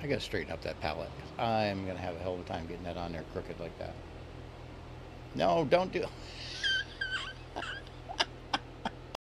I gotta straighten up that pallet. I'm gonna have a hell of a time getting that on there crooked like that. No, don't do.